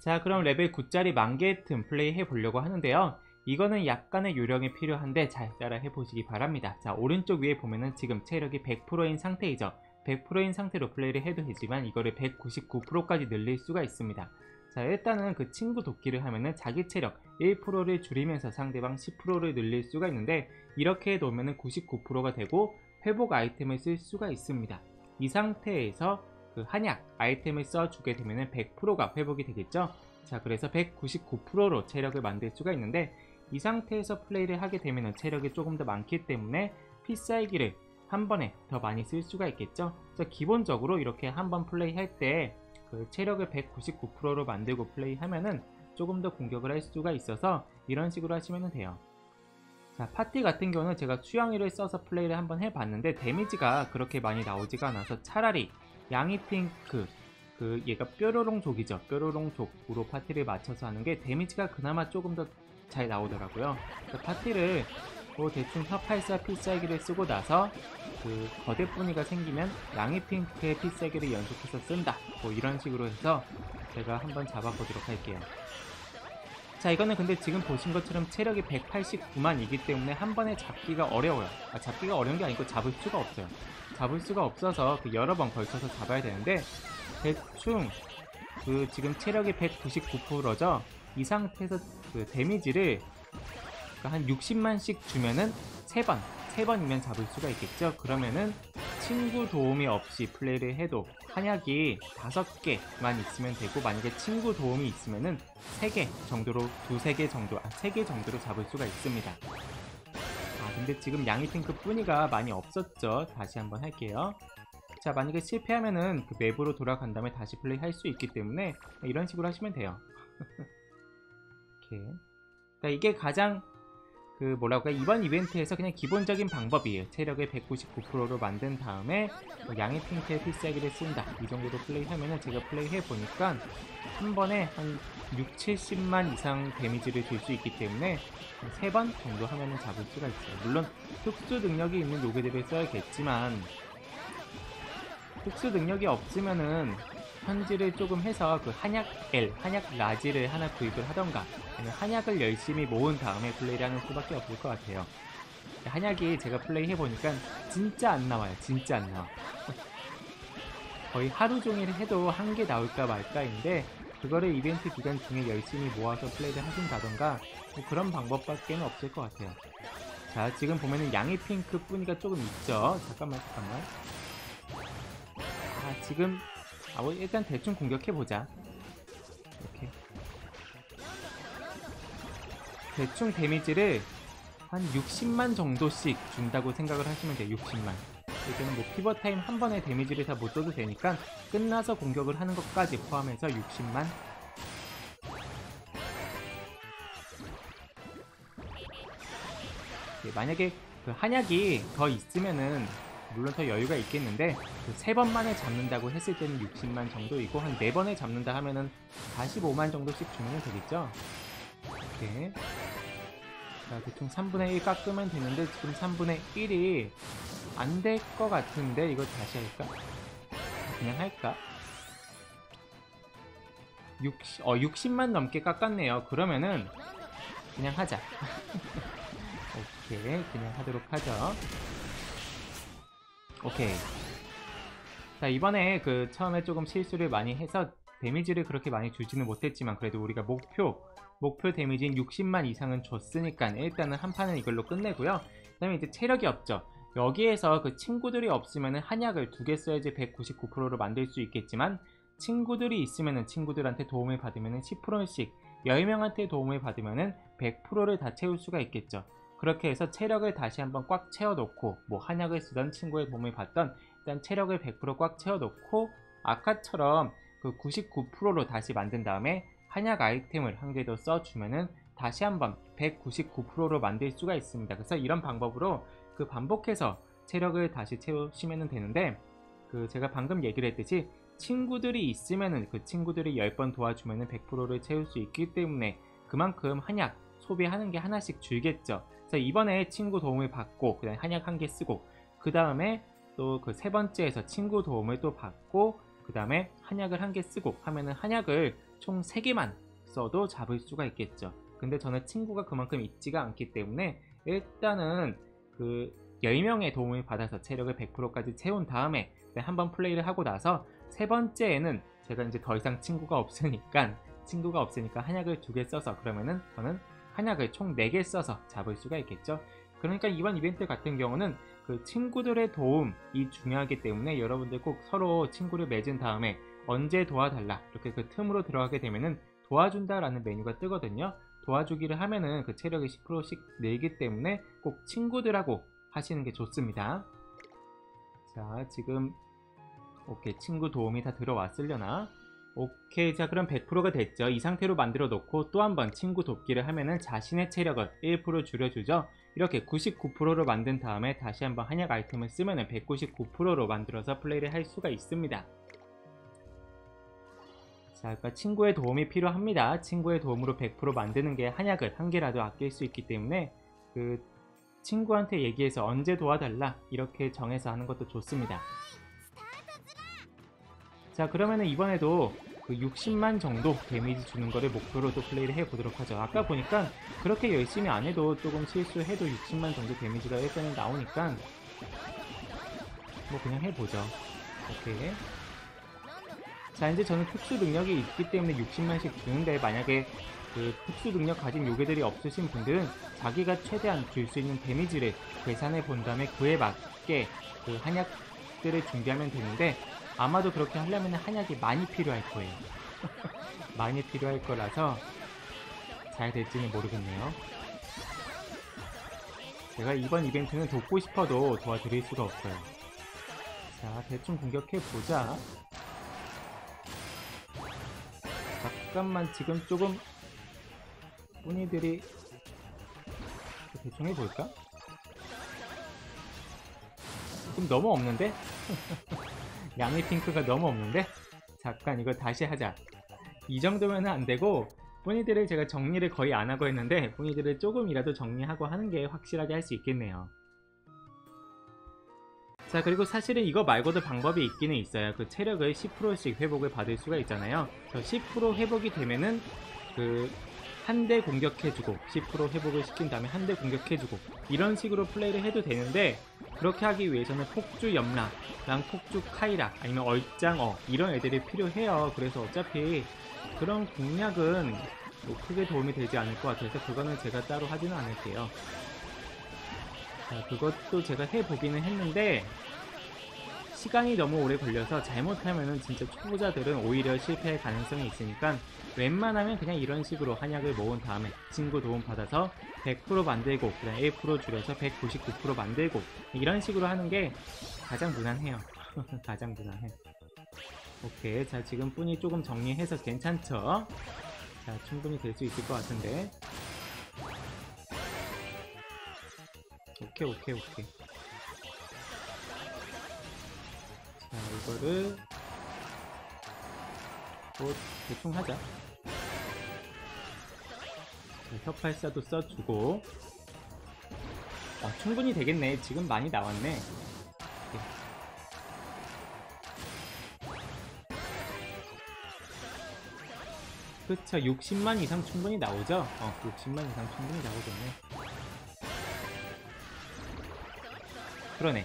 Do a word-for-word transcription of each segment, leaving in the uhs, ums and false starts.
자, 그럼 레벨 구짜리 만개 틈 플레이 해보려고 하는데요. 이거는 약간의 요령이 필요한데 잘 따라 해보시기 바랍니다. 자, 오른쪽 위에 보면은 지금 체력이 백 퍼센트인 상태이죠. 백 퍼센트인 상태로 플레이를 해도 되지만 이거를 백구십구 퍼센트까지 늘릴 수가 있습니다. 자, 일단은 그 친구 돕기를 하면은 자기 체력 일 퍼센트를 줄이면서 상대방 십 퍼센트를 늘릴 수가 있는데, 이렇게 놓으면은 구십구 퍼센트가 되고 회복 아이템을 쓸 수가 있습니다. 이 상태에서 그 한약 아이템을 써주게 되면은 백 퍼센트가 회복이 되겠죠. 자, 그래서 백구십구 퍼센트로 체력을 만들 수가 있는데, 이 상태에서 플레이를 하게 되면 체력이 조금 더 많기 때문에 필살기를 한 번에 더 많이 쓸 수가 있겠죠. 그래서 기본적으로 이렇게 한번 플레이 할 때 그 체력을 백구십구 퍼센트로 만들고 플레이 하면은 조금 더 공격을 할 수가 있어서 이런 식으로 하시면 돼요. 자, 파티 같은 경우는 제가 수영이를 써서 플레이를 한번 해봤는데 데미지가 그렇게 많이 나오지가 않아서 차라리 양이핑크, 그 얘가 뾰로롱족이죠. 뾰로롱족으로 파티를 맞춰서 하는 게 데미지가 그나마 조금 더 잘 나오더라고요. 파티를 뭐 대충 섭팔사 필살기를 쓰고 나서 그 거대 뿌니가 생기면 양이핑크의 필살기를 연속해서 쓴다, 뭐 이런 식으로 해서 제가 한번 잡아보도록 할게요. 자, 이거는 근데 지금 보신 것처럼 체력이 백팔십구만이기 때문에 한 번에 잡기가 어려워요. 아, 잡기가 어려운 게 아니고 잡을 수가 없어요. 잡을 수가 없어서 그 여러 번 걸쳐서 잡아야 되는데, 대충 그 지금 체력이 백구십구 퍼센트죠. 이 상태에서 그 데미지를 한 육십만씩 주면은 세 번, 세 번이면 잡을 수가 있겠죠. 그러면은 친구 도움이 없이 플레이를 해도 한약이 다섯 개만 있으면 되고, 만약에 친구 도움이 있으면은 세 개 정도로, 두세 개 정도, 아, 세 개 정도로 잡을 수가 있습니다. 아, 근데 지금 양이핑크 뿌니가 많이 없었죠. 다시 한번 할게요. 자, 만약에 실패하면은 그 맵으로 돌아간 다음에 다시 플레이 할 수 있기 때문에 이런 식으로 하시면 돼요. 이렇게. 그러니까 이게 가장 그 뭐라고 할까, 이번 이벤트에서 그냥 기본적인 방법이에요. 체력을 백구십구 퍼센트로 만든 다음에 뭐 양이핑크의 필살기를 쓴다, 이 정도로 플레이하면은, 제가 플레이 해보니까 한 번에 한 육, 칠십만 이상 데미지를 줄 수 있기 때문에 세 번 정도 하면은 잡을 수가 있어요. 물론 특수 능력이 있는 요괴들을 써야겠지만, 특수 능력이 없으면은 현질을 조금 해서 그 한약 L, 한약 라지를 하나 구입을 하던가, 아니면 한약을 열심히 모은 다음에 플레이를 하는 수밖에 없을 것 같아요. 한약이 제가 플레이 해보니까 진짜 안 나와요. 진짜 안 나와. 거의 하루 종일 해도 한 개 나올까 말까인데, 그거를 이벤트 기간 중에 열심히 모아서 플레이를 하신다던가 뭐 그런 방법밖에 없을 것 같아요. 자, 지금 보면은 양이핑크 뿌니가 조금 있죠. 잠깐만 잠깐만. 아, 지금 아, 뭐 일단 대충 공격해보자. 이렇게 대충 데미지를 한 육십만 정도씩 준다고 생각을 하시면 돼요. 육십만. 이제는 뭐 피벗타임 한 번에 데미지를 다 못 써도 되니까 끝나서 공격을 하는 것까지 포함해서 육십만. 예, 만약에 그 한약이 더 있으면은 물론 더 여유가 있겠는데, 그 세 번 만에 잡는다고 했을 때는 육십만 정도이고, 한 네 번에 잡는다 하면은 사십오만 정도씩 주면 되겠죠. 이렇게. 자, 대충 삼분의 일 깎으면 되는데 지금 삼분의 일이 안 될 것 같은데, 이거 다시 할까? 그냥 할까? 육십, 어, 육십만 넘게 깎았네요. 그러면은 그냥 하자. 오케이, 그냥 하도록 하죠. 오케이. 자, 이번에 그 처음에 조금 실수를 많이 해서 데미지를 그렇게 많이 주지는 못했지만, 그래도 우리가 목표 목표 데미지인 육십만 이상은 줬으니까 일단은 한 판은 이걸로 끝내고요. 그 다음에 이제 체력이 없죠. 여기에서 그 친구들이 없으면 한약을 두 개 써야지 백구십구 퍼센트로 만들 수 있겠지만, 친구들이 있으면 친구들한테 도움을 받으면 십 퍼센트씩, 열 명한테 도움을 받으면 백 퍼센트를 다 채울 수가 있겠죠. 그렇게 해서 체력을 다시 한번 꽉 채워놓고, 뭐 한약을 쓰던 친구의 도움을 받던, 일단 체력을 백 퍼센트 꽉 채워놓고 아까처럼 그 구십구 퍼센트로 다시 만든 다음에 한약 아이템을 한 개 더 써주면은 다시 한번 백구십구 퍼센트로 만들 수가 있습니다. 그래서 이런 방법으로 그 반복해서 체력을 다시 채우시면 되는데, 그 제가 방금 얘기를 했듯이 친구들이 있으면은 그 친구들이 열 번 도와주면은 백 퍼센트를 채울 수 있기 때문에 그만큼 한약 소비하는 게 하나씩 줄겠죠. 그래서 이번에 친구 도움을 받고 그다음에 한약 한 개 쓰고, 그 다음에 또 그 세 번째에서 친구 도움을 또 받고 그 다음에 한약을 한 개 쓰고 하면은 한약을 총 세 개만 써도 잡을 수가 있겠죠. 근데 저는 친구가 그만큼 있지가 않기 때문에 일단은 그 열 명의 도움을 받아서 체력을 백 퍼센트까지 채운 다음에 한번 플레이를 하고 나서 세 번째에는 제가 이제 더 이상 친구가 없으니까 친구가 없으니까 한약을 두 개 써서 그러면은 저는 한약을 총 네 개 써서 잡을 수가 있겠죠. 그러니까 이번 이벤트 같은 경우는 그 친구들의 도움이 중요하기 때문에 여러분들 꼭 서로 친구를 맺은 다음에 언제 도와달라 이렇게 그 틈으로 들어가게 되면은 도와준다 라는 메뉴가 뜨거든요. 도와주기를 하면은 그 체력이 십 퍼센트씩 늘기 때문에 꼭 친구들하고 하시는 게 좋습니다. 자, 지금 오케이, 친구 도움이 다 들어왔으려나? 오케이, 자 그럼 백 퍼센트가 됐죠. 이 상태로 만들어 놓고 또 한 번 친구 돕기를 하면은 자신의 체력을 일 퍼센트 줄여주죠. 이렇게 구십구 퍼센트로 만든 다음에 다시 한번 한약 아이템을 쓰면은 백구십구 퍼센트로 만들어서 플레이를 할 수가 있습니다. 자, 그러니까 친구의 도움이 필요합니다. 친구의 도움으로 백 퍼센트 만드는 게 한약을 한 개라도 아낄 수 있기 때문에 그 친구한테 얘기해서 언제 도와달라 이렇게 정해서 하는 것도 좋습니다. 자, 그러면은 이번에도 그 육십만 정도 데미지 주는 거를 목표로 또 플레이를 해보도록 하죠. 아까 보니까 그렇게 열심히 안 해도 조금 실수해도 육십만 정도 데미지가 일단은 나오니까 뭐 그냥 해보죠. 오케이. 자, 이제 저는 특수 능력이 있기 때문에 육십만씩 주는데 만약에 그 특수 능력 가진 요괴들이 없으신 분들은 자기가 최대한 줄 수 있는 데미지를 계산해 본 다음에 그에 맞게 그 한약들을 준비하면 되는데 아마도 그렇게 하려면 한약이 많이 필요할 거예요. 많이 필요할 거라서 잘 될지는 모르겠네요. 제가 이번 이벤트는 돕고 싶어도 도와드릴 수가 없어요. 자, 대충 공격해보자. 잠깐만, 지금 조금 뿌니들이 대충 해볼까? 지금 너무 없는데? 양이 핑크가 너무 없는데? 잠깐 이거 다시 하자. 이 정도면 안되고 뿌니들을 제가 정리를 거의 안하고 했는데 뿌니들을 조금이라도 정리하고 하는게 확실하게 할 수 있겠네요. 자, 그리고 사실은 이거 말고도 방법이 있기는 있어요. 그 체력을 십 퍼센트씩 회복을 받을 수가 있잖아요. 저 십 퍼센트 회복이 되면은 그 한 대 공격해주고 십 퍼센트 회복을 시킨 다음에 한 대 공격해주고 이런 식으로 플레이를 해도 되는데 그렇게 하기 위해서는 폭주 염라랑 폭주 카이라 아니면 얼짱어 이런 애들이 필요해요. 그래서 어차피 그런 공략은 뭐 크게 도움이 되지 않을 것 같아서 그거는 제가 따로 하지는 않을게요. 자, 그것도 제가 해보기는 했는데 시간이 너무 오래 걸려서 잘못하면은 진짜 초보자들은 오히려 실패할 가능성이 있으니까 웬만하면 그냥 이런 식으로 한약을 모은 다음에 친구 도움 받아서 백 퍼센트 만들고 그 다음에 일 퍼센트 줄여서 백구십구 퍼센트 만들고 이런 식으로 하는 게 가장 무난해요. 가장 무난해. 오케이, 자 지금 뿐이 조금 정리해서 괜찮죠? 자, 충분히 될 수 있을 것 같은데. 오케이 오케이 오케이. 자, 이거를 뭐 대충 하자. 자, 혀팔사도 써주고. 어, 충분히 되겠네. 지금 많이 나왔네. 그쵸, 육십만 이상 충분히 나오죠? 어, 육십만 이상 충분히 나오겠네. 그러네.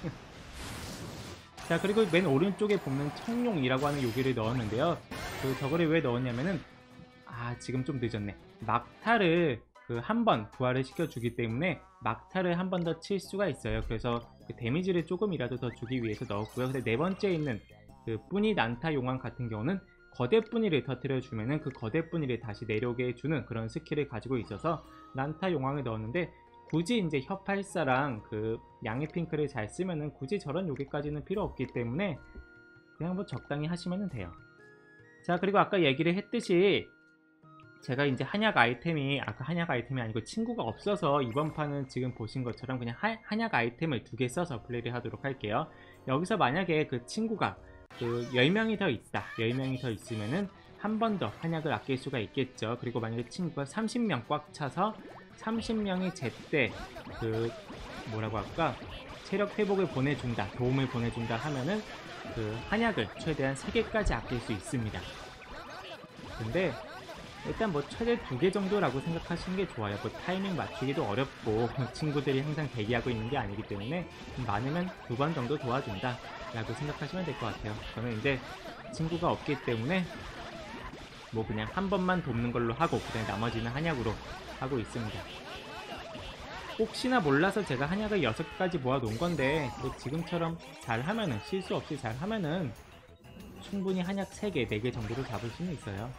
자, 그리고 맨 오른쪽에 보면 청룡이라고 하는 요기를 넣었는데요. 그 저거를 왜 넣었냐면은 아, 지금 좀 늦었네. 막타를 그 한 번 부활을 시켜주기 때문에 막타를 한 번 더 칠 수가 있어요. 그래서 그 데미지를 조금이라도 더 주기 위해서 넣었고요. 근데 네 번째에 있는 그 뿌니 난타 용왕 같은 경우는 거대 뿌니를 터뜨려주면은 그 거대 뿌니를 다시 내려오게 해주는 그런 스킬을 가지고 있어서 난타 용왕을 넣었는데 굳이 이제 혀팔사랑 그 양의 핑크를 잘 쓰면은 굳이 저런 요기까지는 필요 없기 때문에 그냥 뭐 적당히 하시면 돼요. 자, 그리고 아까 얘기를 했듯이 제가 이제 한약 아이템이 아까 한약 아이템이 아니고 친구가 없어서 이번 판은 지금 보신 것처럼 그냥 하, 한약 아이템을 두 개 써서 플레이를 하도록 할게요. 여기서 만약에 그 친구가 그 열 명이 더 있다, 열 명이 더 있으면은 한 번 더 한약을 아낄 수가 있겠죠. 그리고 만약에 친구가 삼십 명 꽉 차서 삼십 명이 제때 그 뭐라고 할까 체력 회복을 보내준다, 도움을 보내준다 하면은 그 한약을 최대한 세 개까지 아낄 수 있습니다. 근데 일단 뭐 최대 두 개 정도라고 생각하시는 게 좋아요. 뭐 타이밍 맞추기도 어렵고 친구들이 항상 대기하고 있는 게 아니기 때문에 많으면 두 번 정도 도와준다 라고 생각하시면 될 것 같아요. 저는 이제 친구가 없기 때문에 뭐 그냥 한 번만 돕는 걸로 하고 그다음에 나머지는 한약으로 하고 있습니다. 혹시나 몰라서 제가 한약을 여섯 가지 모아 놓은 건데 뭐 지금처럼 잘 하면은 실수 없이 잘 하면은 충분히 한약 세 개, 네 개 정도로 잡을 수는 있어요.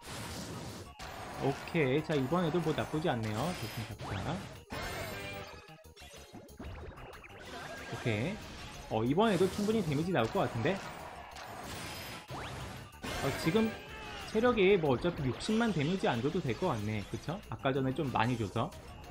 오케이. 자, 이번에도 뭐 나쁘지 않네요. 대충 잡자. 오케이. 어, 이번에도 충분히 데미지 나올 것 같은데? 어, 지금 체력이 뭐 어차피 육십만 데미지 안 줘도 될 것 같네. 그쵸? 아까 전에 좀 많이 줘서.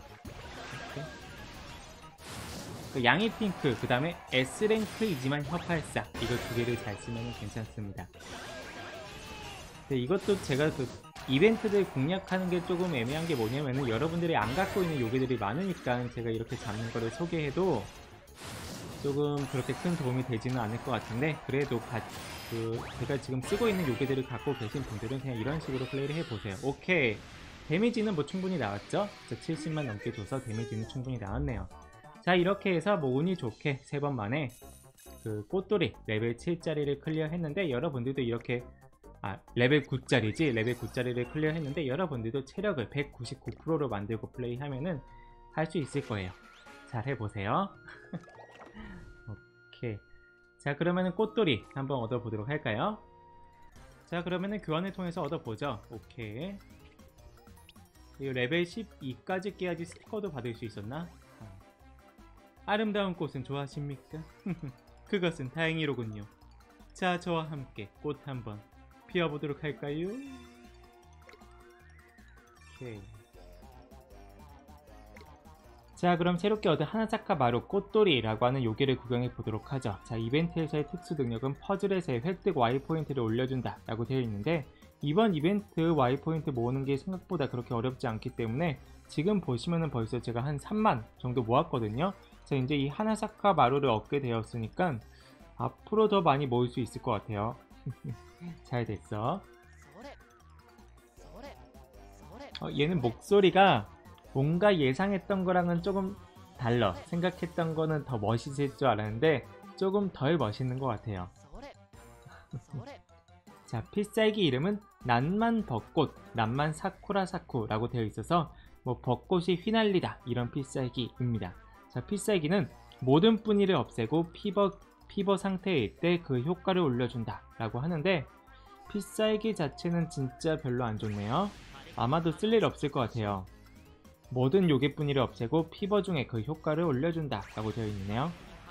그 양이 핑크, 그 다음에 S랭크이지만 혀팔사. 이거 두 개를 잘 쓰면 괜찮습니다. 네, 이것도 제가 그 이벤트들 공략하는 게 조금 애매한 게 뭐냐면은 여러분들이 안 갖고 있는 요괴들이 많으니까 제가 이렇게 잡는 거를 소개해도 조금 그렇게 큰 도움이 되지는 않을 것 같은데 그래도 가, 그 제가 지금 쓰고 있는 요괴들을 갖고 계신 분들은 그냥 이런 식으로 플레이를 해보세요. 오케이. 데미지는 뭐 충분히 나왔죠? 칠십만 넘게 줘서 데미지는 충분히 나왔네요. 자, 이렇게 해서 뭐 운이 좋게 세 번 만에 그 꽃돌이 레벨 칠짜리를 클리어 했는데 여러분들도 이렇게 아, 레벨 구짜리지 레벨 구짜리를 클리어 했는데 여러분들도 체력을 백구십구 퍼센트로 만들고 플레이하면은 할 수 있을 거예요. 잘 해보세요. 오케이. 자, 그러면은 꽃돌이 한번 얻어보도록 할까요? 자, 그러면은 교환을 통해서 얻어보죠. 오케이. 그리고 레벨 십이까지 깨야지 스티커도 받을 수 있었나? 아름다운 꽃은 좋아하십니까? 그것은 다행이로군요. 자, 저와 함께 꽃 한번 피워보도록 할까요? 오케이. 자, 그럼 새롭게 얻은 하나사카 마루 꽃돌이라고 하는 요괴를 구경해 보도록 하죠. 자, 이벤트에서의 특수 능력은 퍼즐에서의 획득 Y포인트를 올려준다 라고 되어 있는데 이번 이벤트 Y포인트 모으는 게 생각보다 그렇게 어렵지 않기 때문에 지금 보시면은 벌써 제가 한 삼만 정도 모았거든요. 자, 이제 이 하나사카 마루를 얻게 되었으니까 앞으로 더 많이 모을 수 있을 것 같아요. 잘 됐어. 어, 얘는 목소리가 뭔가 예상했던 거랑은 조금 달라. 생각했던 거는 더 멋있을 줄 알았는데 조금 덜 멋있는 것 같아요. 자, 필살기 이름은 난만 벚꽃, 난만 사쿠라 사쿠라고 되어 있어서 뭐 벚꽃이 휘날리다 이런 필살기입니다. 자, 필살기는 모든 뿌니를 없애고 피버, 피버 상태일 때 그 효과를 올려준다 라고 하는데 필살기 자체는 진짜 별로 안 좋네요. 아마도 쓸 일 없을 것 같아요. 모든 요괴 뿌니를 없애고 피버 중에 그 효과를 올려준다 라고 되어 있네요.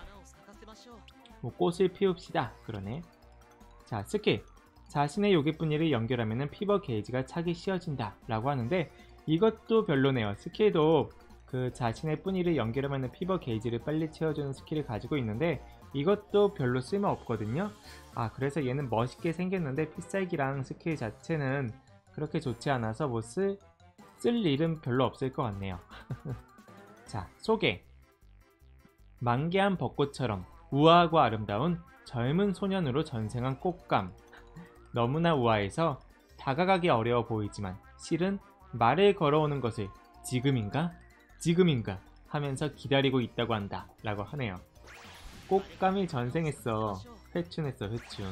뭐 꽃을 피웁시다 그러네. 자, 스킬 자신의 요괴 뿌니를 연결하면 피버 게이지가 차기 쉬워진다 라고 하는데 이것도 별로네요. 스킬도 그 자신의 뿌니를 연결하면 피버 게이지를 빨리 채워주는 스킬을 가지고 있는데 이것도 별로 쓸모 없거든요. 아, 그래서 얘는 멋있게 생겼는데 필살기랑 스킬 자체는 그렇게 좋지 않아서 뭐 쓸, 쓸 일은 별로 없을 것 같네요. 자, 소개. 만개한 벚꽃처럼 우아하고 아름다운 젊은 소년으로 전생한 꽃감. 너무나 우아해서 다가가기 어려워 보이지만 실은 말을 걸어오는 것을 지금인가? 지금인가? 하면서 기다리고 있다고 한다 라고 하네요. 꽃감이 전생했어. 회춘했어, 회춘.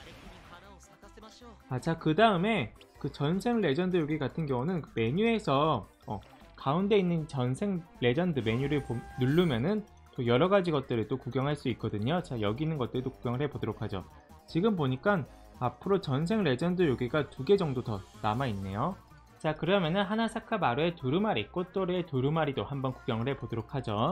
아, 자, 그 다음에 그 전생 레전드 요괴 같은 경우는 메뉴에서 어, 가운데 있는 전생 레전드 메뉴를 보, 누르면은 또 여러가지 것들을 또 구경할 수 있거든요. 자, 여기 있는 것들도 구경을 해보도록 하죠. 지금 보니까 앞으로 전생 레전드 요괴가 두 개 정도 더 남아있네요. 자, 그러면은 하나사카 마루의 두루마리, 꽃돌이의 두루마리도 한번 구경을 해보도록 하죠.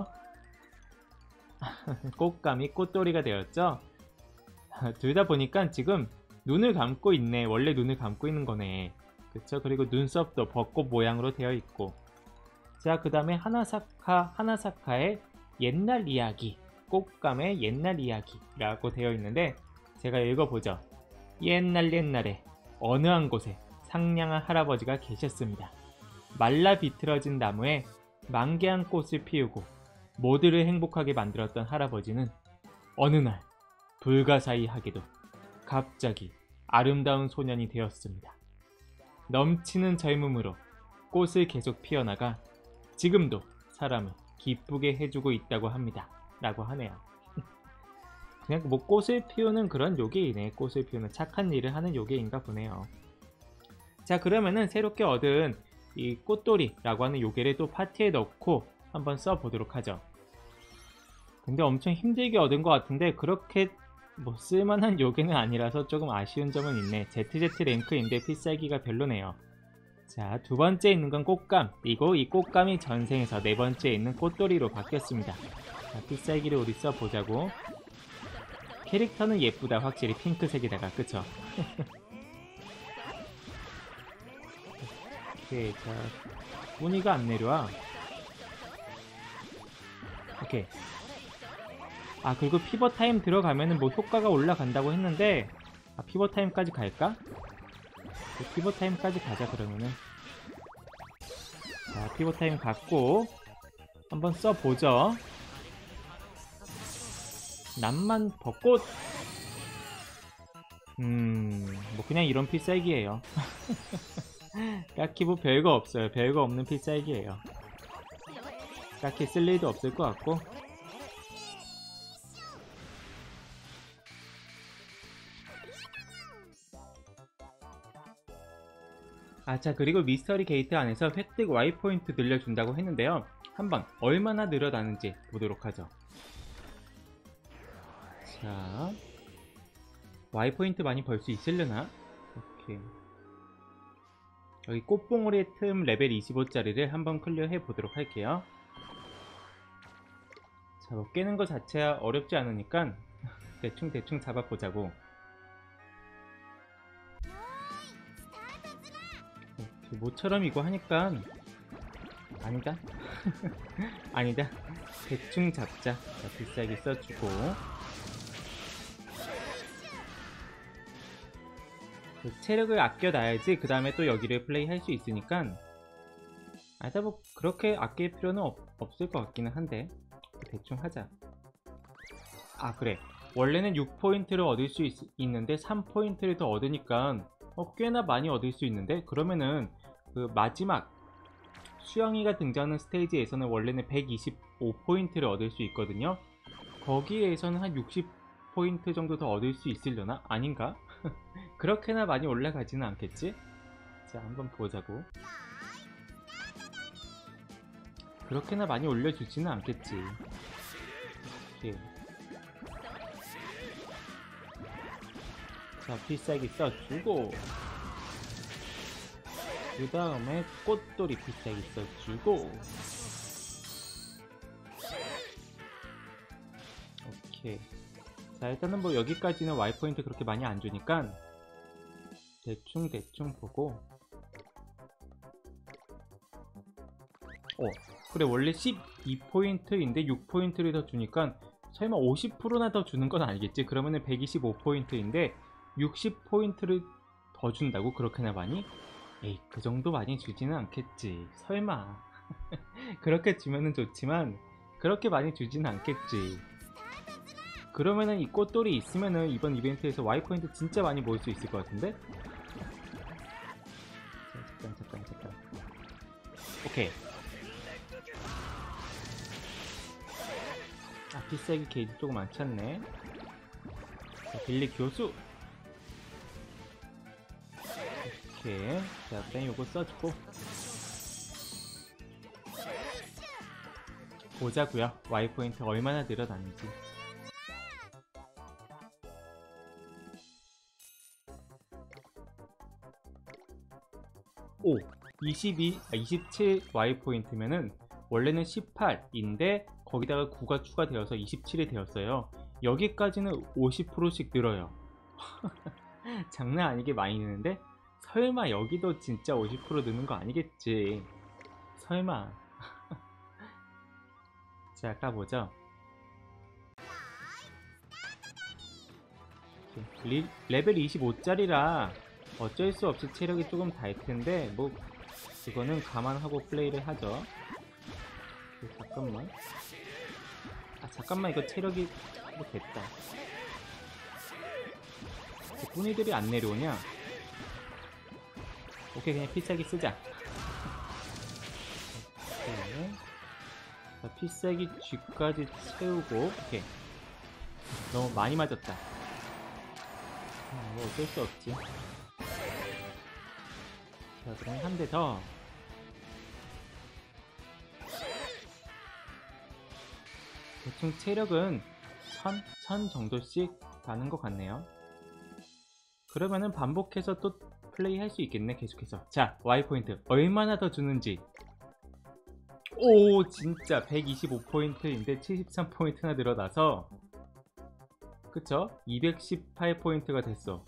꽃감이 꽃돌이가 되었죠. 둘 다 보니까 지금 눈을 감고 있네. 원래 눈을 감고 있는 거네. 그쵸? 그리고 눈썹도 벚꽃 모양으로 되어 있고. 자, 그 다음에 하나사카, 하나사카의 옛날 이야기, 꽃감의 옛날 이야기라고 되어 있는데 제가 읽어보죠. 옛날 옛날에 어느 한 곳에 상냥한 할아버지가 계셨습니다. 말라 비틀어진 나무에 만개한 꽃을 피우고 모두를 행복하게 만들었던 할아버지는 어느 날 불가사의하게도 갑자기 아름다운 소년이 되었습니다. 넘치는 젊음으로 꽃을 계속 피어나가 지금도 사람을 기쁘게 해주고 있다고 합니다. 라고 하네요. 그냥 뭐 꽃을 피우는 그런 요괴이네. 꽃을 피우는 착한 일을 하는 요괴인가 보네요. 자, 그러면은 새롭게 얻은 이 꽃돌이라고 하는 요괴를 또 파티에 넣고 한번 써보도록 하죠. 근데 엄청 힘들게 얻은 것 같은데 그렇게 뭐 쓸만한 요괴는 아니라서 조금 아쉬운 점은 있네. 제트제트 랭크인데 필살기가 별로네요. 자, 두 번째 있는 건 꽃감. 그리고 이 꽃감이 전생에서 네 번째 있는 꽃돌이로 바뀌었습니다. 자, 필살기를 우리 써보자고. 캐릭터는 예쁘다. 확실히 핑크색에다가, 그쵸? 오케이, 자, 문이가 안 내려와. 오케이. 아, 그리고 피벗타임 들어가면은 뭐 효과가 올라간다고 했는데, 아, 피벗타임까지 갈까? 피벗타임까지 가자, 그러면은. 자, 피벗타임 갖고 한번 써보죠. 낭만 벚꽃. 음, 뭐 그냥 이런 필살기예요. 딱히 뭐 별거 없어요. 별거 없는 필살기예요. 딱히 쓸 일도 없을 것 같고. 아, 자, 그리고 미스터리 게이트 안에서 획득 Y포인트 늘려준다고 했는데요. 한번 얼마나 늘어나는지 보도록 하죠. 자, Y포인트 많이 벌 수 있으려나? 오케이. 여기 꽃봉오리 틈 레벨 이십오짜리를 한번 클리어해 보도록 할게요. 자, 뭐 깨는 거 자체가 어렵지 않으니까 대충 대충 잡아보자고. 오케이, 모처럼 이거 하니까 아니다. 아니다. 대충 잡자. 자, 비싸게 써주고. 체력을 아껴놔야지 그 다음에 또 여기를 플레이할 수 있으니까. 아니다, 뭐 그렇게 아낄 필요는 없, 없을 것 같기는 한데 대충 하자. 아, 그래, 원래는 육 포인트를 얻을 수 있, 있는데 삼 포인트를 더 얻으니까 어, 꽤나 많이 얻을 수 있는데, 그러면은 그 마지막 수영이가 등장하는 스테이지에서는 원래는 백이십오 포인트를 얻을 수 있거든요. 거기에서는 한 육십 포인트 정도 더 얻을 수 있으려나? 아닌가? 그렇게나 많이 올라가지는 않겠지? 자, 한번 보자고. 그렇게나 많이 올려주지는 않겠지. 오케이. 자, 필살기 써주고, 그 다음에 꽃돌이 필살기 써주고. 오케이. 자, 일단은 뭐 여기까지는 Y포인트 그렇게 많이 안 주니까 대충 대충 보고. 어, 그래, 원래 십이 포인트인데 육 포인트를 더 주니까 설마 오십 퍼센트나 더 주는 건 아니겠지? 그러면은 백이십오 포인트인데 육십 포인트를 더 준다고? 그렇게나 많이? 에이, 그 정도 많이 주지는 않겠지. 설마. 그렇게 주면은 좋지만 그렇게 많이 주지는 않겠지. 그러면은 이 꽃돌이 있으면은 이번 이벤트에서 Y포인트 진짜 많이 모을 수 있을 것 같은데? 잠깐 잠깐 잠깐. 오케이. 아, 필살기 게이지 조금 안 찼네. 자, 빌리 교수. 오케이. 자, 일단 요거 써주고 보자고요. Y포인트 얼마나 늘어나는지. 오, 이십이, 아, 이십칠 Y포인트면은 원래는 십팔인데 거기다가 구가 추가되어서 이십칠이 되었어요. 여기까지는 오십 퍼센트씩 늘어요. 장난 아니게 많이 느는데? 설마 여기도 진짜 오십 퍼센트 느는 거 아니겠지? 설마. 자, 가보죠. 리, 레벨 이십오짜리라 어쩔 수 없이 체력이 조금 달 텐데 뭐 그거는 감안하고 플레이를 하죠. 잠깐만. 아, 잠깐만, 이거 체력이 뭐 됐다. 뿌니들이 안 내려오냐? 오케이, 그냥 필살기 쓰자. 오케이. 자, 필살기 G까지 채우고. 오케이. 너무 많이 맞았다. 아, 뭐 어쩔 수 없지. 자, 그럼 한 대 더. 대충 체력은 천, 천 정도씩 가는 것 같네요. 그러면은 반복해서 또 플레이 할 수 있겠네, 계속해서. 자, Y포인트 얼마나 더 주는지. 오, 진짜 백이십오 포인트인데 칠십삼 포인트나 늘어나서, 그쵸? 이백십팔 포인트가 됐어.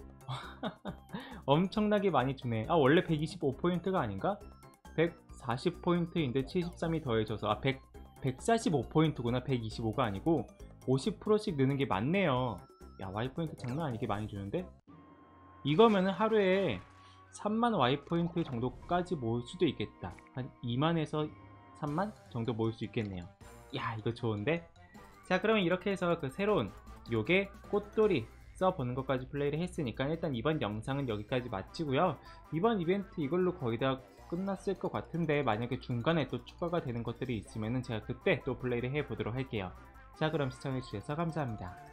엄청나게 많이 주네. 아, 원래 백이십오 포인트가 아닌가? 백사십 포인트인데 칠십삼이 더해져서, 아, 백, 백사십오 포인트구나. 백이십오가 아니고 오십 퍼센트씩 느는 게 맞네요. 야, Y포인트 장난 아니게 많이 주는데? 이거면은 하루에 삼만 Y포인트 정도까지 모을 수도 있겠다. 한 이만에서 삼만 정도 모을 수 있겠네요. 야, 이거 좋은데? 자, 그러면 이렇게 해서 그 새로운 요게 꽃돌이 써보는 것까지 플레이를 했으니까 일단 이번 영상은 여기까지 마치고요. 이번 이벤트 이걸로 거의 다 끝났을 것 같은데, 만약에 중간에 또 추가가 되는 것들이 있으면은 제가 그때 또 플레이를 해보도록 할게요. 자, 그럼 시청해주셔서 감사합니다.